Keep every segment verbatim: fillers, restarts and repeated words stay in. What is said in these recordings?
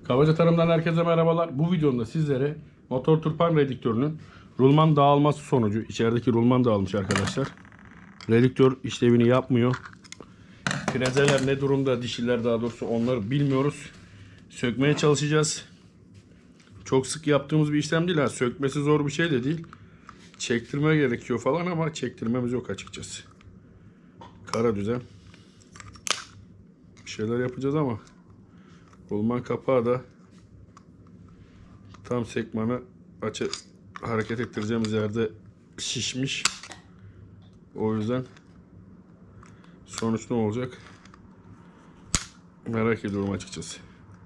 Kabaca Tarım'dan herkese merhabalar. Bu videomda sizlere motor turpan redüktörünün rulman dağılması sonucu, içerideki rulman dağılmış arkadaşlar. Redüktör işlevini yapmıyor. Frezeler ne durumda, dişiler daha doğrusu, onları bilmiyoruz. Sökmeye çalışacağız. Çok sık yaptığımız bir işlem değil. Ha, sökmesi zor bir şey de değil. Çektirme gerekiyor falan ama çektirmemiz yok açıkçası. Kara düzen. Bir şeyler yapacağız ama rulman kapağı da tam sekmanı açı hareket ettireceğimiz yerde şişmiş. O yüzden sonuç ne olacak merak ediyorum açıkçası.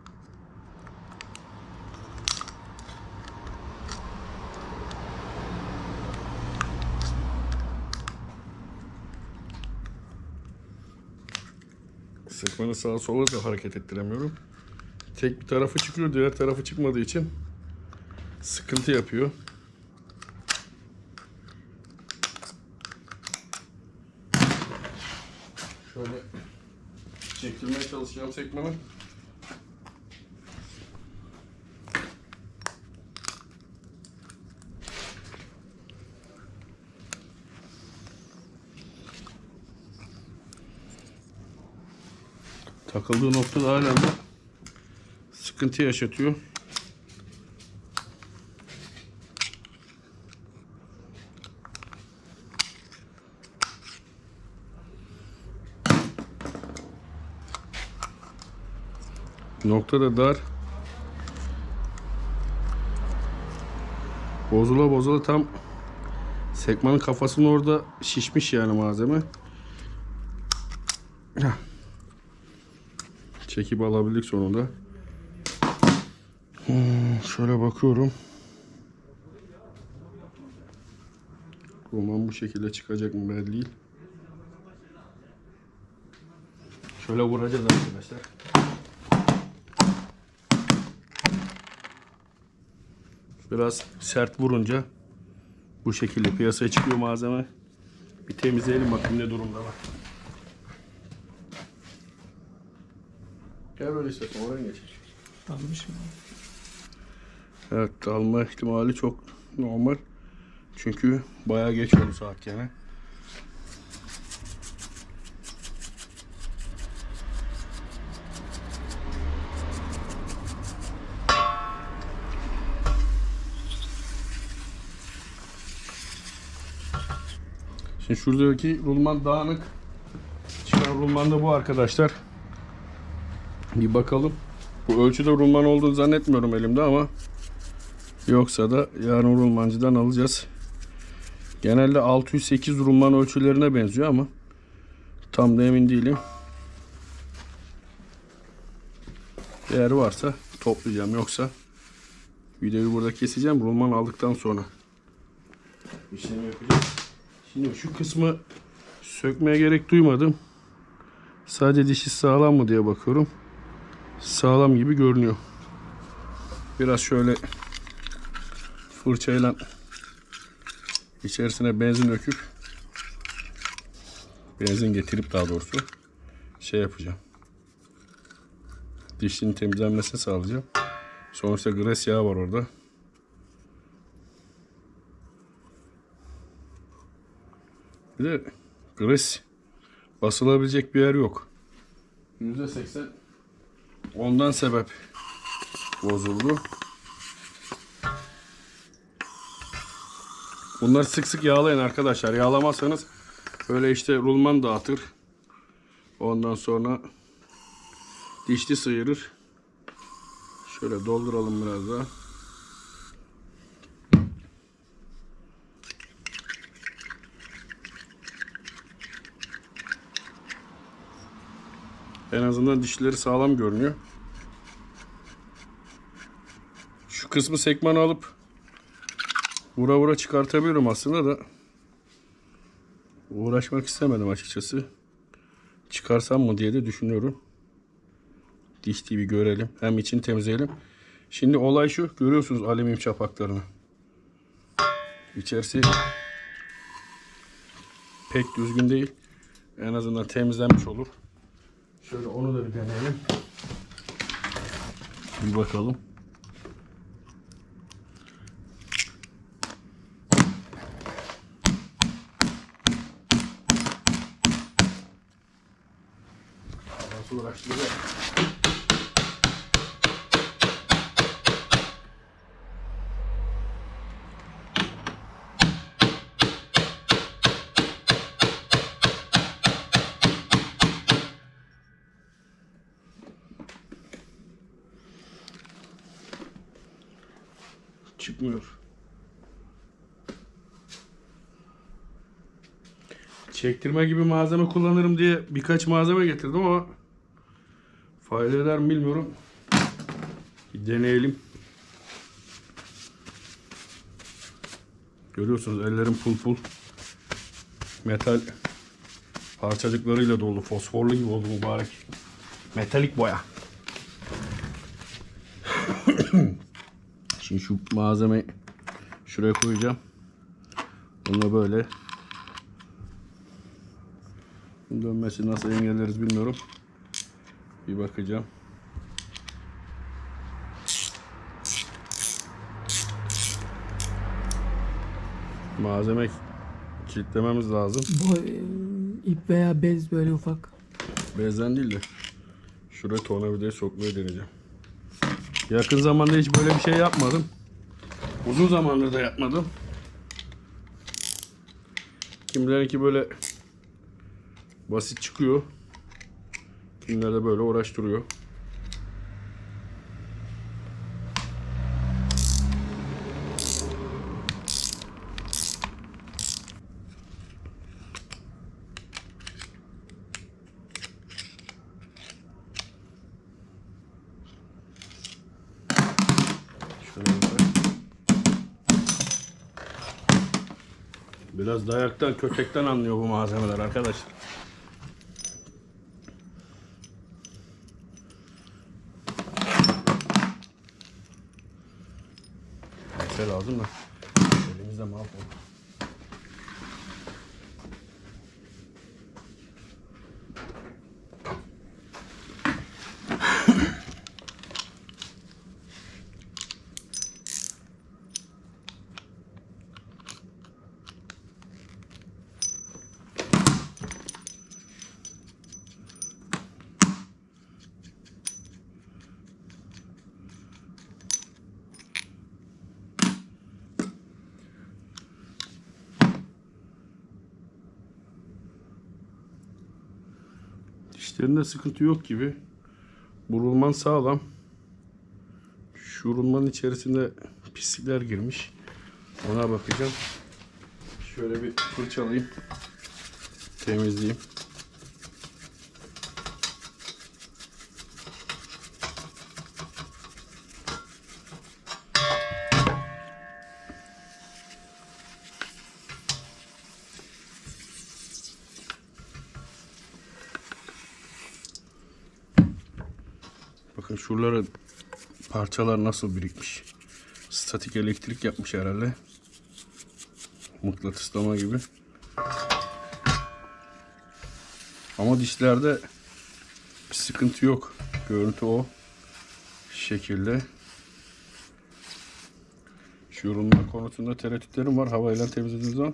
Sekmanı sağa sola da hareket ettiremiyorum. Tek bir tarafı çıkıyor, diğer tarafı çıkmadığı için sıkıntı yapıyor. Şöyle çektirmeye çalışacağım sekmanı. Takıldığı noktada hala da sıkıntı yaşatıyor. Nokta da dar. Bozula bozula tam sekmanın kafasının orada şişmiş yani malzeme. Çekip alabildik sonunda. Hmm, şöyle bakıyorum. Roman bu şekilde çıkacak mı belli değil. Şöyle vuracağız arkadaşlar. Biraz sert vurunca bu şekilde piyasaya çıkıyor malzeme. Bir temizleyelim bakayım ne durumda var. Gel böyle istersen oraya geç. Dalmış mı? Evet, dalma ihtimali çok normal. Çünkü bayağı geç oldu saat yani. Şimdi şuradaki rulman dağınık. Çıkan rulman da bu arkadaşlar. Bir bakalım. Bu ölçüde rulman olduğunu zannetmiyorum elimde ama yoksa da yarın rulmancıdan alacağız. Genelde altı yüz sekiz rulman ölçülerine benziyor ama tam da emin değilim. Eğer varsa toplayacağım, yoksa videoyu burada keseceğim. Rulman aldıktan sonra işlemi yapacağız. Şimdi şu kısmı sökmeye gerek duymadım. Sadece dişi sağlam mı diye bakıyorum. Sağlam gibi görünüyor. Biraz şöyle fırçayla içerisine benzin döküp, benzin getirip daha doğrusu şey yapacağım. Dişinin temizlenmesini sağlayacağım. Sonuçta gres yağı var orada. Bir de gres basılabilecek bir yer yok. yüzde seksen ondan sebep bozuldu. Bunları sık sık yağlayın arkadaşlar. Yağlamazsanız böyle işte rulman dağıtır. Ondan sonra dişli sıyırır. Şöyle dolduralım biraz daha. En azından dişleri sağlam görünüyor. Şu kısmı sekmanı alıp vura vura çıkartabilirim aslında da uğraşmak istemedim açıkçası. Çıkarsam mı diye de düşünüyorum. Dişliği bir görelim. Hem içini temizleyelim. Şimdi olay şu. Görüyorsunuz alüminyum çapaklarını. İçerisi pek düzgün değil. En azından temizlenmiş olur. Şöyle onu da bir deneyelim. Bir bakalım. Nasıl uğraştıracak? Çıkmıyor. Çektirme gibi malzeme kullanırım diye birkaç malzeme getirdim ama fayda eder mi bilmiyorum. Bir deneyelim. Görüyorsunuz ellerim pul pul. Metal parçacıklarıyla dolu. Fosforlu gibi oldu mübarek. Metalik boya. Şimdi şu malzemeyi şuraya koyacağım. Bunu böyle dönmesi nasıl engelleriz bilmiyorum. Bir bakacağım. Malzeme kilitlememiz lazım. Bu ip veya bez böyle ufak. Bezden değil de şuraya tornavidayı sokmayı deneyeceğim. Yakın zamanda hiç böyle bir şey yapmadım. Uzun zamandır da yapmadım. Kimilerinki böyle basit çıkıyor. Kimileri de böyle uğraştırıyor. Biraz dayaktan, kötekten anlıyor bu malzemeler arkadaşlar. Bir şey lazım da elimizde mahvoldu. Dişlerinde sıkıntı yok gibi. Bu rulman sağlam. Şu rulmanın içerisinde pislikler girmiş. Ona bakacağım. Şöyle bir fırçalayayım. Temizleyeyim. Bakın şuralara parçalar nasıl birikmiş. Statik elektrik yapmış herhalde. Mıknatıslama gibi. Ama dişlerde bir sıkıntı yok. Görüntü o şekilde. Şu yorumlar konusunda tereddütlerim var. Havayla temizlediğim zaman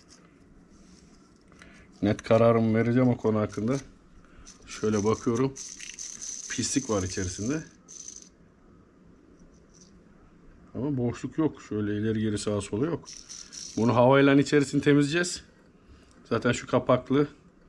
net kararımı vereceğim o konu hakkında. Şöyle bakıyorum. Pislik var içerisinde. Ama boşluk yok. Şöyle ileri geri sağa sola yok. Bunu havayla içerisini temizleyeceğiz. Zaten şu kapaklı.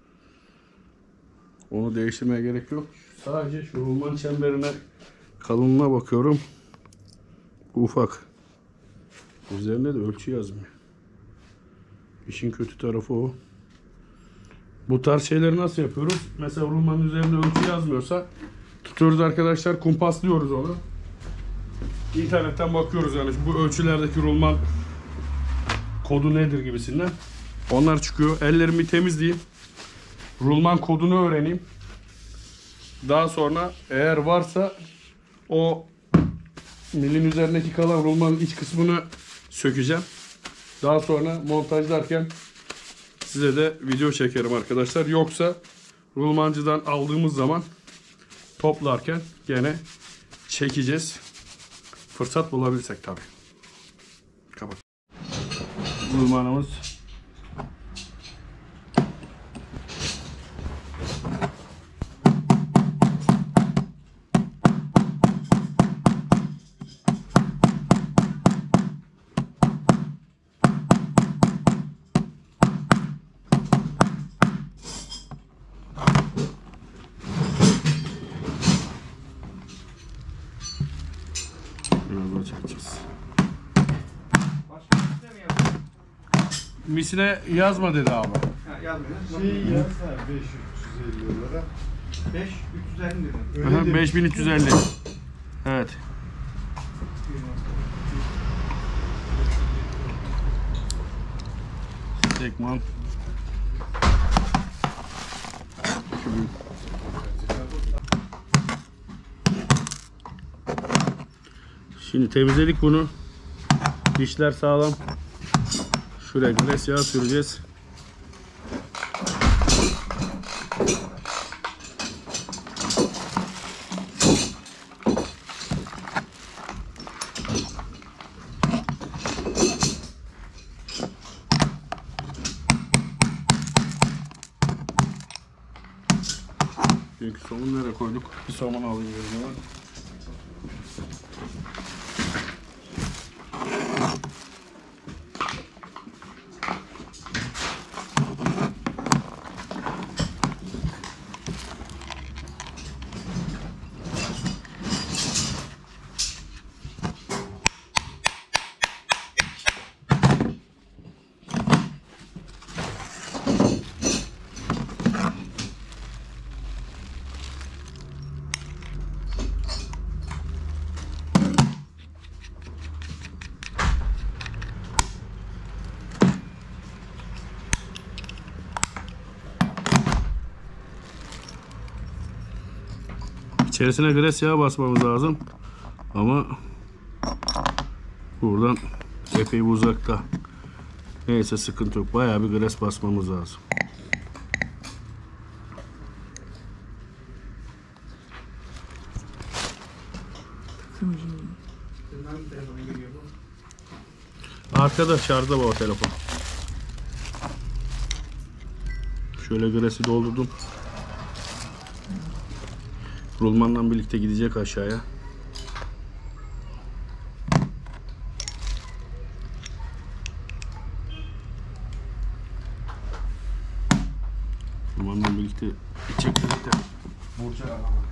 Onu değiştirmeye gerek yok. Sadece şu rulman çemberine kalınlığına bakıyorum. Ufak. Üzerinde de ölçü yazmıyor. İşin kötü tarafı o. Bu tarz şeyleri nasıl yapıyoruz? Mesela rulmanın üzerinde ölçü yazmıyorsa tutuyoruz arkadaşlar, kumpaslıyoruz onu. İnternetten bakıyoruz yani bu ölçülerdeki rulman kodu nedir gibisinden. Onlar çıkıyor. Ellerimi temizleyeyim. Rulman kodunu öğreneyim. Daha sonra eğer varsa o milin üzerindeki kalan rulmanın iç kısmını sökeceğim. Daha sonra montajlarken size de video çekerim arkadaşlar. Yoksa rulmancıdan aldığımız zaman toplarken gene çekeceğiz. Fırsat bulabilirsek tabii. Kapat. Rulmanımız biraz daha çekeceğiz. Misine yazma dedi abi. Ha, yazmıyor. Şey yaz ha beş üç yüz elli lira. beş üç yüz elli lira. Öyle Aha, demiş. beş bin üç yüz elli. Evet. Tekman. Şimdi temizledik bunu. Dişler sağlam. Şuraya gres yağı süreceğiz. Çünkü somun nereye koyduk? Bir somun alayım yerine. İçerisine gres yağı basmamız lazım. Ama buradan epey uzakta. Neyse sıkıntı yok. Bayağı bir gres basmamız lazım. Arkada şarjda bu o telefon. Şöyle gresi doldurdum. Rulmanla birlikte gidecek aşağıya. Rulmanla birlikte gidecek birlikte. Burcu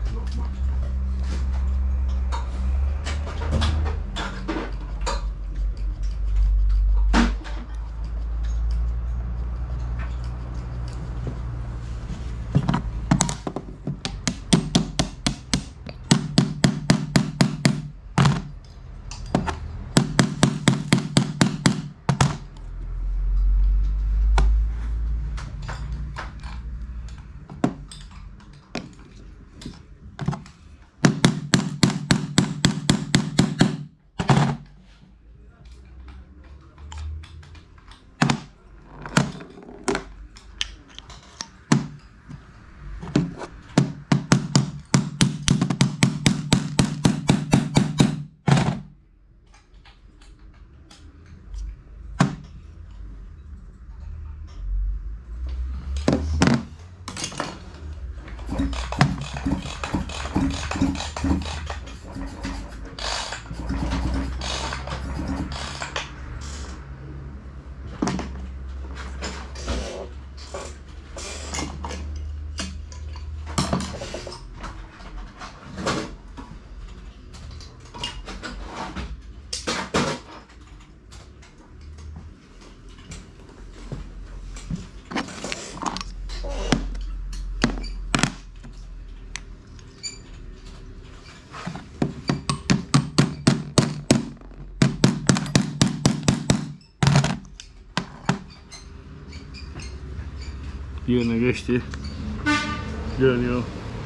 yerine geçti. Dönüyor.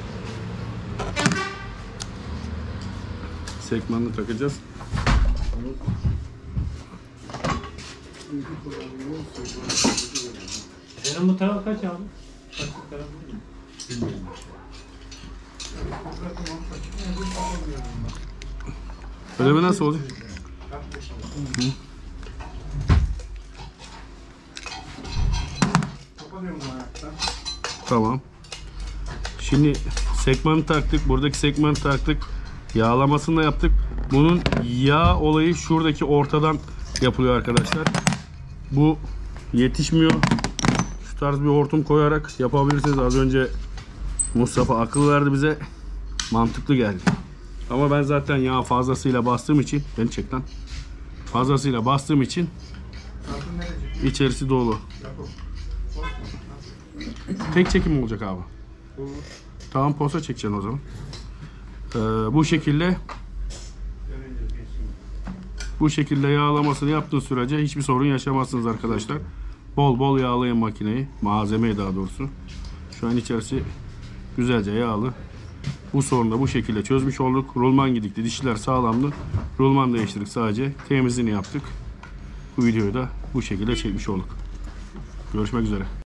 Sekmanını takacağız. Senin bu taraf kaç abi? Kaç taraf değil mi? Bilmiyorum. Burada tamam, saçma. Ödeme nasıl olacak? Kapatıyorum bu ayaktan. Tamam. Şimdi sekmanı taktık. Buradaki sekmanı taktık. Yağlamasını da yaptık. Bunun yağ olayı şuradaki ortadan yapılıyor arkadaşlar. Bu yetişmiyor. Şu tarz bir hortum koyarak yapabilirsiniz. Az önce Mustafa akıl verdi bize. Mantıklı geldi. Ama ben zaten yağ fazlasıyla bastığım için, beni çek lan. Fazlasıyla bastığım için Altın nereye? içerisi dolu. Tek çekim olacak abi. Tamam, posta çekeceksin o zaman. Ee, bu şekilde bu şekilde yağlamasını yaptığın sürece hiçbir sorun yaşamazsınız arkadaşlar. Bol bol yağlayın makineyi. Malzemeyi daha doğrusu. Şu an içerisi güzelce yağlı. Bu sorunu da bu şekilde çözmüş olduk. Rulman gidikti. Dişler sağlamdı. Rulman değiştirdik sadece. Temizliğini yaptık. Bu videoyu da bu şekilde çekmiş olduk. Görüşmek üzere.